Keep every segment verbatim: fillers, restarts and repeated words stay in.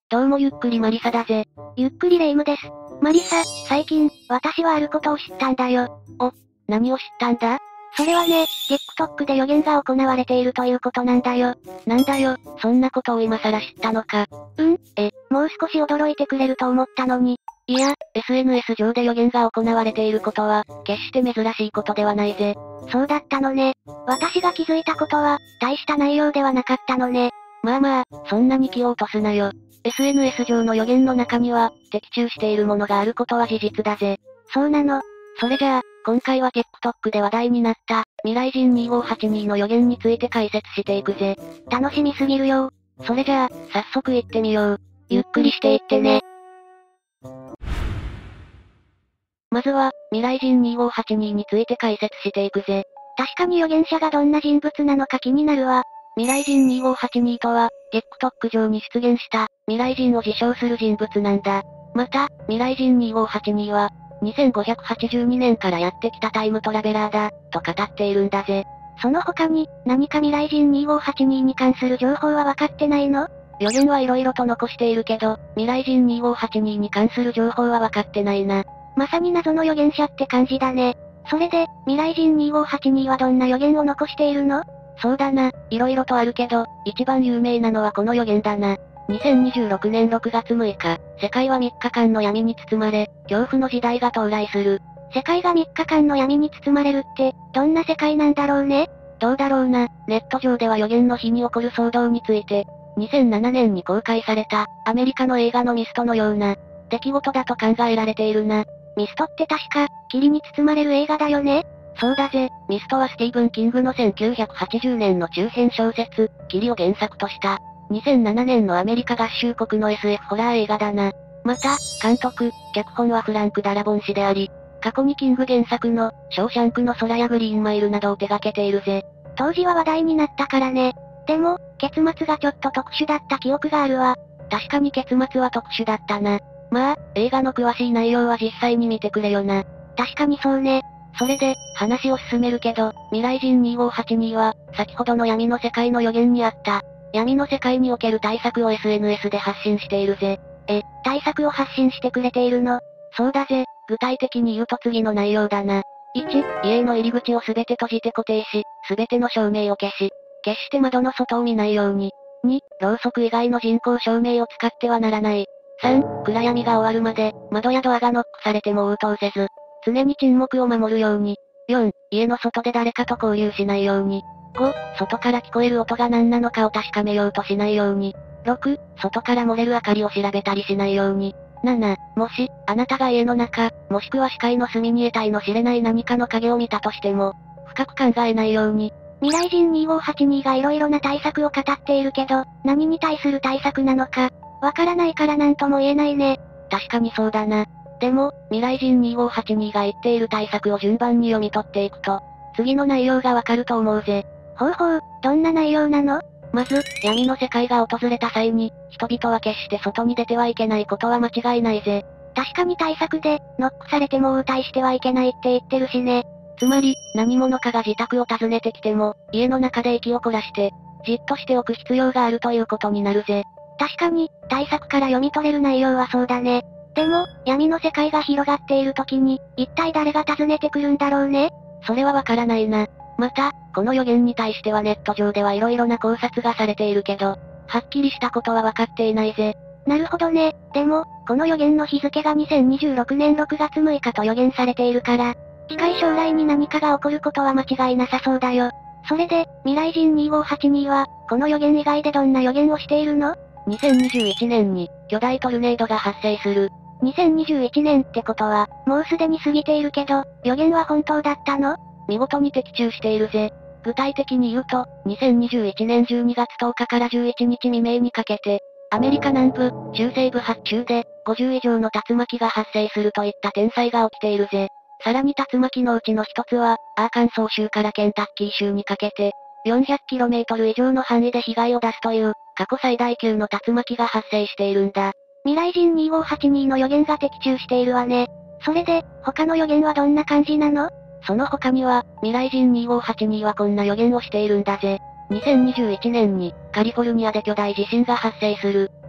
どうもゆっくりマリサだぜ。 ゆっくりレ夢ムです。マリサ、最近、私はあることを知ったんだよ。 お、何を知ったんだ？ それはね、TikTok で予言が行われているということなんだよ。 なんだよ、そんなことを今更知ったのか。 うん、え、もう少し驚いてくれると思ったのに。 いや、エスエヌエス 上で予言が行われていることは、決して珍しいことではないぜ。 そうだったのね。私が気づいたことは、大した内容ではなかったのね。 まあまあ、そんなに気を落とすなよ。エスエヌエス 上の予言の中には、的中しているものがあることは事実だぜ。 そうなの。 それじゃあ、今回は TikTok で話題になった、未来人にごーはちにーの予言について解説していくぜ。 楽しみすぎるよ。 それじゃあ、早速行ってみよう。 ゆっくりしていってね。 まずは、未来人にごーはちにーについて解説していくぜ。 確かに予言者がどんな人物なのか気になるわ。 未来人にごーはちにーとは、TikTok 上に出現した、未来人を自称する人物なんだ。また、未来人にごーはちにーは、にせんごひゃくはちじゅうにねんからやってきたタイムトラベラーだ、と語っているんだぜ。 その他に、何か未来人にごーはちにーに関する情報は分かってないの？ 予言はいろいろと残しているけど、未来人にごーはちにーに関する情報は分かってないな。 まさに謎の予言者って感じだね。それで、未来人にごーはちにーはどんな予言を残しているの？ そうだな、いろいろとあるけど、一番有名なのはこの予言だな。にせんにじゅうろくねんろくがつむいか、世界はみっかかんの闇に包まれ、恐怖の時代が到来する。 世界がみっかかんの闇に包まれるって、どんな世界なんだろうね？ どうだろうな、ネット上では予言の日に起こる騒動について、にせんななねんに公開された、アメリカの映画のミストのような、出来事だと考えられているな。 ミストって確か、霧に包まれる映画だよね？ そうだぜ、ミストはスティーブン・キングのせんきゅうひゃくはちじゅうねんの中編小説、霧を原作とした、にせんななねんのアメリカ合衆国の エスエフ ホラー映画だな。また、監督、脚本はフランク・ダラボン氏であり、過去にキング原作の、ショーシャンクの空やグリーンマイルなどを手掛けているぜ。 当時は話題になったからね。でも、結末がちょっと特殊だった記憶があるわ。 確かに結末は特殊だったな。まあ、映画の詳しい内容は実際に見てくれよな。 確かにそうね。 それで、話を進めるけど、未来人にごーはちにーは、先ほどの闇の世界の予言にあった、闇の世界における対策を エスエヌエス で発信しているぜ。 え、対策を発信してくれているの？ そうだぜ、具体的に言うと次の内容だな。いち、家の入り口をすべて閉じて固定し、すべての照明を消し、決して窓の外を見ないように。に、ろうそく以外の人工照明を使ってはならない。さん、暗闇が終わるまで、窓やドアがノックされても応答せず、常に沈黙を守るように。よん、家の外で誰かと交流しないように。ご、外から聞こえる音が何なのかを確かめようとしないように。ろく、外から漏れる明かりを調べたりしないように。なな、もし、あなたが家の中、もしくは視界の隅に得体の知れない何かの影を見たとしても、深く考えないように。 未来人にごーはちにーが色々な対策を語っているけど、何に対する対策なのか、わからないからなんとも言えないね。 確かにそうだな。でも、未来人にごーはちにーが言っている対策を順番に読み取っていくと、次の内容がわかると思うぜ。 ほうほう、どんな内容なの？ まず、闇の世界が訪れた際に、人々は決して外に出てはいけないことは間違いないぜ。 確かに対策で、ノックされても応対してはいけないって言ってるしね。 つまり、何者かが自宅を訪ねてきても、家の中で息を凝らして、じっとしておく必要があるということになるぜ。 確かに、対策から読み取れる内容はそうだね。でも、闇の世界が広がっている時に、一体誰が訪ねてくるんだろうね。 それはわからないな。また、この予言に対してはネット上では色々な考察がされているけど、はっきりしたことはわかっていないぜ。 なるほどね。でも、この予言の日付がにせんにじゅうろくねんろくがつむいかと予言されているから、近い将来に何かが起こることは間違いなさそうだよ。それで、未来人にごーはちにーは、この予言以外でどんな予言をしているの？ にせんにじゅういちねんに、巨大トルネードが発生する。 にせんにじゅういちねんってことは、もうすでに過ぎているけど、予言は本当だったの？ 見事に的中しているぜ。具体的に言うと、にせんにじゅういちねんじゅうにがつとおかからじゅういちにち未明にかけて、アメリカ南部、中西部発中で、ごじゅう以上の竜巻が発生するといった天災が起きているぜ。さらに竜巻のうちの一つは、アーカンソー州からケンタッキー州にかけて、よんひゃくキロメートル以上の範囲で被害を出すという、過去最大級の竜巻が発生しているんだ。 未来人にごーはちにーの予言が的中しているわね。それで、他の予言はどんな感じなの？ その他には、未来人にごーはちにーはこんな予言をしているんだぜ。にせんにじゅういちねんに、カリフォルニアで巨大地震が発生する。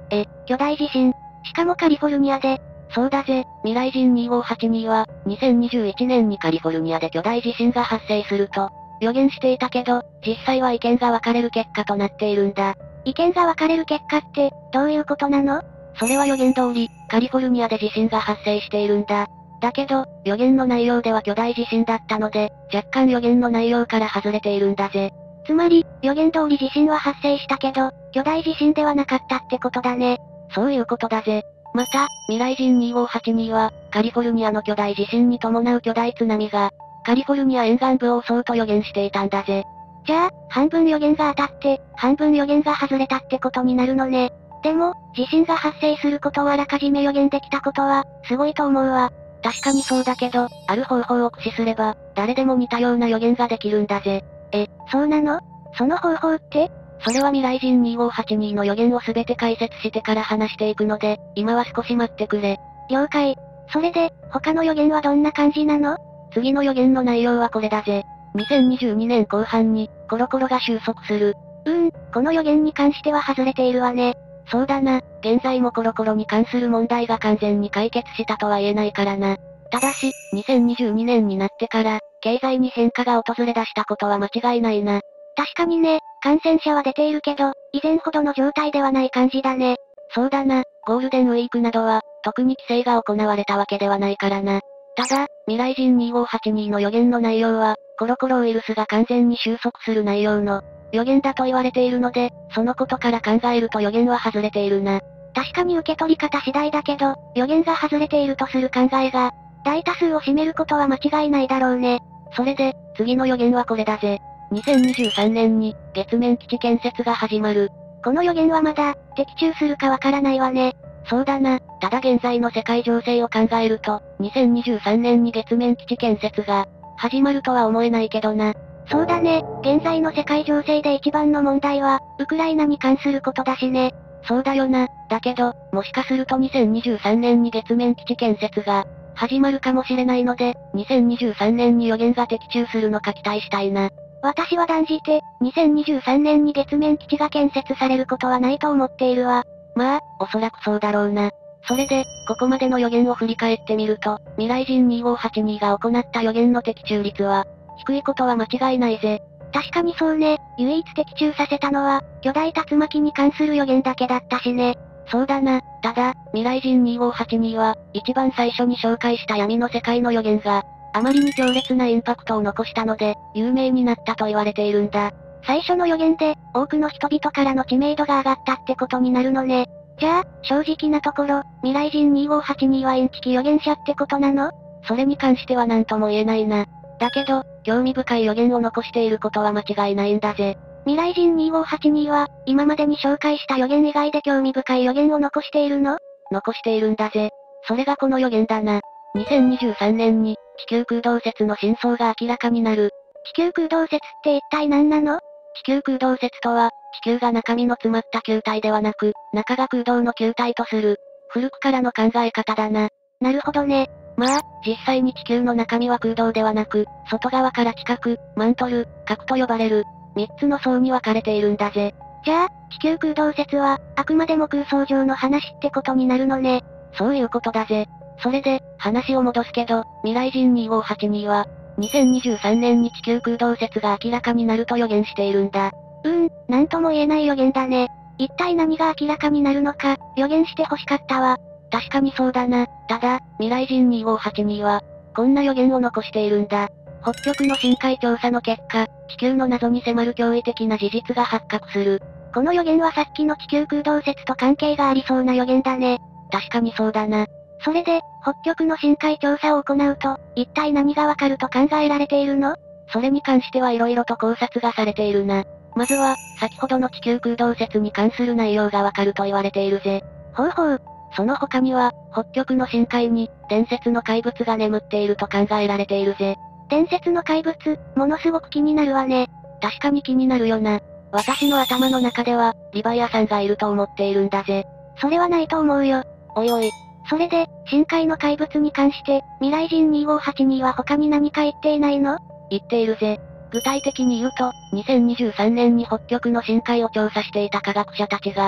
え、巨大地震。しかもカリフォルニアで。 そうだぜ、未来人にごーはちには、にせんにじゅういちねんにカリフォルニアで巨大地震が発生すると、予言していたけど、実際は意見が分かれる結果となっているんだ。 意見が分かれる結果って、どういうことなの？ それは予言通り、カリフォルニアで地震が発生しているんだ。だけど、予言の内容では巨大地震だったので、若干予言の内容から外れているんだぜ。 つまり、予言通り地震は発生したけど、巨大地震ではなかったってことだね。 そういうことだぜ。また、未来人にごーはちには、カリフォルニアの巨大地震に伴う巨大津波が、カリフォルニア沿岸部を襲うと予言していたんだぜ。 じゃあ、半分予言が当たって、半分予言が外れたってことになるのね。でも、地震が発生することをあらかじめ予言できたことは、すごいと思うわ。 確かにそうだけど、ある方法を駆使すれば、誰でも似たような予言ができるんだぜ。 え、そうなの？その方法って？ それは未来人にごーはちにの予言をすべて解説してから話していくので、今は少し待ってくれ。 了解。それで、他の予言はどんな感じなの？ 次の予言の内容はこれだぜ。にせんにじゅうにねんこう半に、コロコロが収束する。 うーん、この予言に関しては外れているわね。 そうだな、現在もコロコロに関する問題が完全に解決したとは言えないからな。ただし、にせんにじゅうにねんになってから、経済に変化が訪れ出したことは間違いないな。 確かにね、感染者は出ているけど、以前ほどの状態ではない感じだね。 そうだな、ゴールデンウィークなどは、特に規制が行われたわけではないからな。ただ、未来人にごーはちにの予言の内容は、コロコロウイルスが完全に収束する内容の予言だと言われているので、そのことから考えると予言は外れているな。 確かに受け取り方次第だけど、予言が外れているとする考えが、大多数を占めることは間違いないだろうね。 それで、次の予言はこれだぜ。にせんにじゅうさんねんに、月面基地建設が始まる。 この予言はまだ、的中するかわからないわね。 そうだな、ただ現在の世界情勢を考えると、にせんにじゅうさんねんに月面基地建設が、始まるとは思えないけどな。 そうだね、現在の世界情勢で一番の問題は、ウクライナに関することだしね。 そうだよな、だけど、もしかするとにせんにじゅうさんねんに月面基地建設が、始まるかもしれないので、にせんにじゅうさんねんに予言が的中するのか期待したいな。 私は断じて、にせんにじゅうさんねんに月面基地が建設されることはないと思っているわ。 まあ、おそらくそうだろうな。それで、ここまでの予言を振り返ってみると、未来人にごーはちにが行った予言の的中率は、低いことは間違いないぜ。 確かにそうね、唯一的中させたのは、巨大竜巻に関する予言だけだったしね。 そうだな、ただ、未来人にごーはちには、一番最初に紹介した闇の世界の予言が、あまりに強烈なインパクトを残したので、有名になったと言われているんだ。 最初の予言で、多くの人々からの知名度が上がったってことになるのね。じゃあ、正直なところ、未来人にごーはちにはインチキ予言者ってことなの？ それに関しては何とも言えないな。だけど、興味深い予言を残していることは間違いないんだぜ。 未来人にごーはちには、今までに紹介した予言以外で興味深い予言を残しているの？ 残しているんだぜ。それがこの予言だな。にせんにじゅうさんねんに、地球空洞説の真相が明らかになる。 地球空洞説って一体何なの？ 地球空洞説とは、地球が中身の詰まった球体ではなく、中が空洞の球体とする、古くからの考え方だな。 なるほどね。 まあ、実際に地球の中身は空洞ではなく、外側から地殻、マントル、核と呼ばれる、三つの層に分かれているんだぜ。 じゃあ、地球空洞説は、あくまでも空想上の話ってことになるのね。 そういうことだぜ。それで、話を戻すけど、未来人にごーはちには、にせんにじゅうさんねんに地球空洞説が明らかになると予言しているんだ。 うーん、なんとも言えない予言だね。一体何が明らかになるのか、予言して欲しかったわ。 確かにそうだな。ただ、未来人にごーはちには、こんな予言を残しているんだ。北極の深海調査の結果、地球の謎に迫る驚異的な事実が発覚する。 この予言はさっきの地球空洞説と関係がありそうな予言だね。 確かにそうだな。 それで、北極の深海調査を行うと、一体何がわかると考えられているの？ それに関しては色々と考察がされているな。まずは、先ほどの地球空洞説に関する内容がわかると言われているぜ。 ほうほう。 その他には、北極の深海に、伝説の怪物が眠っていると考えられているぜ。 伝説の怪物、ものすごく気になるわね。 確かに気になるよな。私の頭の中では、リヴァイアさんがいると思っているんだぜ。 それはないと思うよ。 おいおい。 それで、深海の怪物に関して、未来人にごーはちには他に何か言っていないの？ 言っているぜ。具体的に言うと、にせんにじゅうさんねんに北極の深海を調査していた科学者たちが、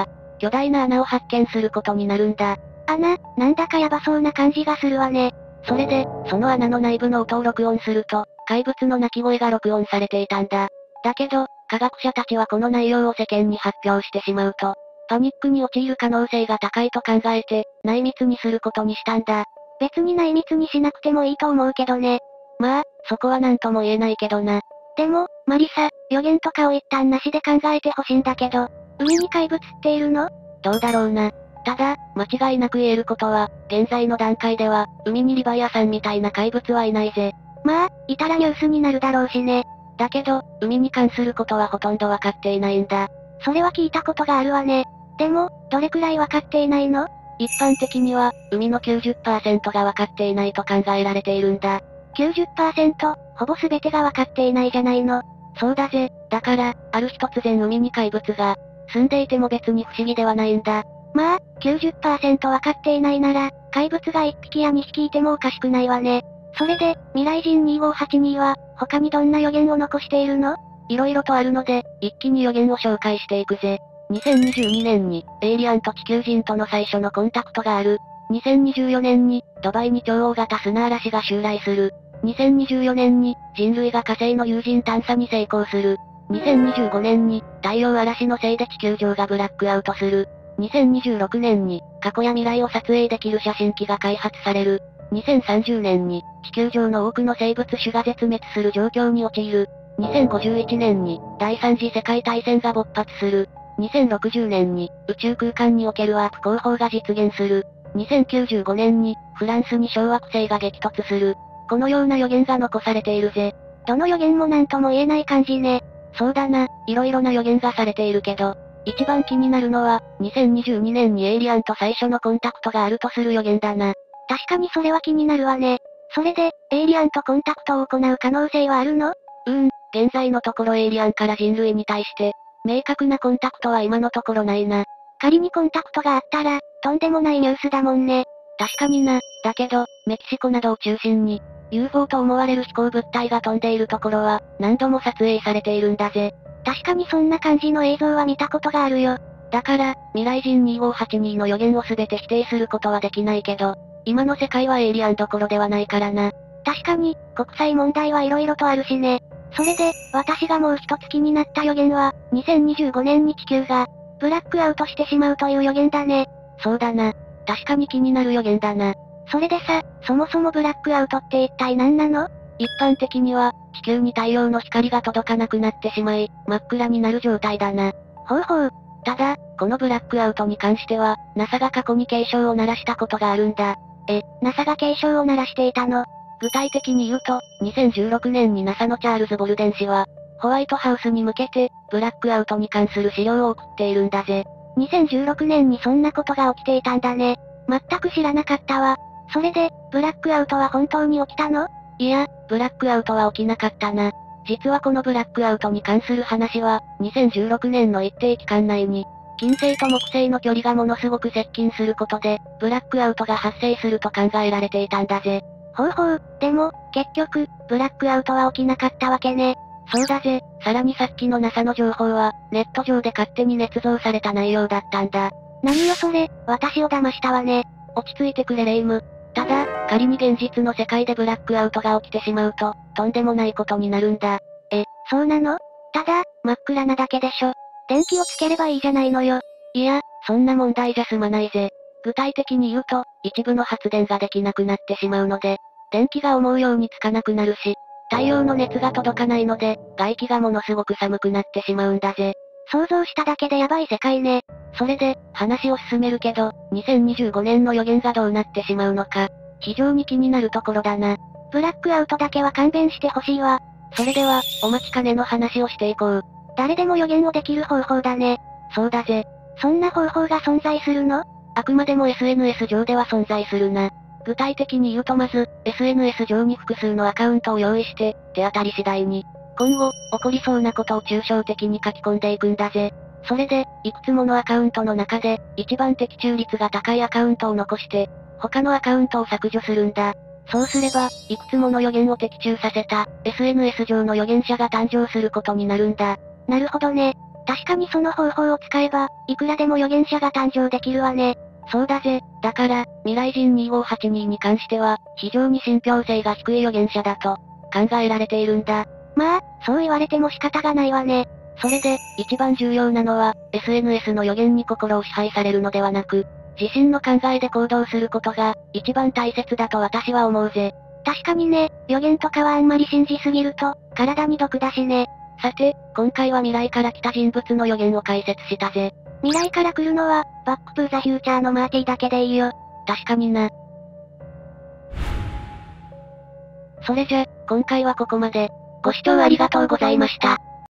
巨大な穴を発見することになるんだ。 穴、なんだかヤバそうな感じがするわね。 それで、その穴の内部の音を録音すると、怪物の鳴き声が録音されていたんだ。だけど、科学者たちはこの内容を世間に発表してしまうと、パニックに陥る可能性が高いと考えて、内密にすることにしたんだ。 別に内密にしなくてもいいと思うけどね。 まあ、そこはなんとも言えないけどな。 でも、マリサ、予言とかを一旦なしで考えてほしいんだけど、海に怪物っているの？ どうだろうな。ただ、間違いなく言えることは、現在の段階では、海にリヴァイアさんみたいな怪物はいないぜ。 まあ、いたらニュースになるだろうしね。 だけど、海に関することはほとんどわかっていないんだ。 それは聞いたことがあるわね。でも、どれくらいわかっていないの？ 一般的には、海の きゅうじゅっパーセント がわかっていないと考えられているんだ。 きゅうじゅっパーセント、ほぼ全てがわかっていないじゃないの。 そうだぜ。だから、ある日突然海に怪物が、住んでいても別に不思議ではないんだ。 まあ、きゅうじゅっパーセント わかっていないなら、怪物がいっぴきやにひきいてもおかしくないわね。それで、未来人にごーはちには、他にどんな予言を残しているの？ 色々とあるので、一気に予言を紹介していくぜ。にせんにじゅうにねんに、エイリアンと地球人との最初のコンタクトがある。にせんにじゅうよねんに、ドバイに超大型砂嵐が襲来する。にせんにじゅうよねんに、人類が火星の有人探査に成功する。にせんにじゅうごねんに、太陽嵐のせいで地球上がブラックアウトする。にせんにじゅうろくねんに、過去や未来を撮影できる写真機が開発される。にせんさんじゅうねんに、地球上の多くの生物種が絶滅する状況に陥る。にせんごじゅういちねんに、第三次世界大戦が勃発する。にせんろくじゅうねんに、宇宙空間におけるワープ工法が実現する。にせんきゅうじゅうごねんに、フランスに小惑星が激突する。このような予言が残されているぜ。 どの予言もなんとも言えない感じね。 そうだな、色々な予言がされているけど、一番気になるのは、にせんにじゅうにねんにエイリアンと最初のコンタクトがあるとする予言だな。 確かにそれは気になるわね。それで、エイリアンとコンタクトを行う可能性はあるの？ うーん、現在のところエイリアンから人類に対して、明確なコンタクトは今のところないな。 仮にコンタクトがあったら、とんでもないニュースだもんね。 確かにな、だけど、メキシコなどを中心に、ユーフォー と思われる飛行物体が飛んでいるところは、何度も撮影されているんだぜ。 確かにそんな感じの映像は見たことがあるよ。 だから、未来人にごーはちにの予言を全て否定することはできないけど、今の世界はエイリアンどころではないからな。 確かに、国際問題は色々とあるしね。それで、私がもう一つ気になった予言は、にせんにじゅうごねんに地球が、ブラックアウトしてしまうという予言だね。 そうだな。確かに気になる予言だな。 それでさ、そもそもブラックアウトって一体何なの？ 一般的には、地球に太陽の光が届かなくなってしまい、真っ暗になる状態だな。 ほうほう。 ただ、このブラックアウトに関しては、ナサ が過去に警鐘を鳴らしたことがあるんだ。 え、ナサ が警鐘を鳴らしていたの？ 具体的に言うと、にせんじゅうろくねんに ナサ のチャールズ・ボルデン氏は、ホワイトハウスに向けて、ブラックアウトに関する資料を送っているんだぜ。 にせんじゅうろくねんにそんなことが起きていたんだね。全く知らなかったわ。それで、ブラックアウトは本当に起きたの？ いや、ブラックアウトは起きなかったな。実はこのブラックアウトに関する話は、にせんじゅうろくねんの一定期間内に、金星と木星の距離がものすごく接近することで、ブラックアウトが発生すると考えられていたんだぜ。 ほうほう、でも、結局、ブラックアウトは起きなかったわけね。 そうだぜ。さらにさっきの ナサ の情報は、ネット上で勝手に捏造された内容だったんだ。 何よそれ、私を騙したわね。 落ち着いてくれレイム。ただ、仮に現実の世界でブラックアウトが起きてしまうと、とんでもないことになるんだ。 え、そうなの？ただ、真っ暗なだけでしょ。電気をつければいいじゃないのよ。 いや、そんな問題じゃ済まないぜ。具体的に言うと、一部の発電ができなくなってしまうので、電気が思うようにつかなくなるし、太陽の熱が届かないので、外気がものすごく寒くなってしまうんだぜ。 想像しただけでやばい世界ね。 それで、話を進めるけど、にせんにじゅうごねんの予言がどうなってしまうのか、非常に気になるところだな。 ブラックアウトだけは勘弁してほしいわ。 それでは、お待ちかねの話をしていこう。 誰でも予言をできる方法だね。 そうだぜ。 そんな方法が存在するの？ あくまでも エスエヌエス 上では存在するな。具体的に言うとまず、エスエヌエス 上に複数のアカウントを用意して、手当たり次第に、今後、起こりそうなことを抽象的に書き込んでいくんだぜ。それで、いくつものアカウントの中で、一番的中率が高いアカウントを残して、他のアカウントを削除するんだ。そうすれば、いくつもの予言を的中させた、エスエヌエス 上の予言者が誕生することになるんだ。 なるほどね。 確かにその方法を使えば、いくらでも預言者が誕生できるわね。 そうだぜ。だから、未来人にごーはちにーに関しては、非常に信憑性が低い預言者だと、考えられているんだ。 まあ、そう言われても仕方がないわね。 それで、一番重要なのは、エスエヌエス の予言に心を支配されるのではなく、自身の考えで行動することが、一番大切だと私は思うぜ。 確かにね、予言とかはあんまり信じすぎると、体に毒だしね。 さて、今回は未来から来た人物の予言を解説したぜ。 未来から来るのは、バックトゥーザフューチャーのマーティだけでいいよ。 確かにな。それじゃ、今回はここまで。ご視聴ありがとうございました。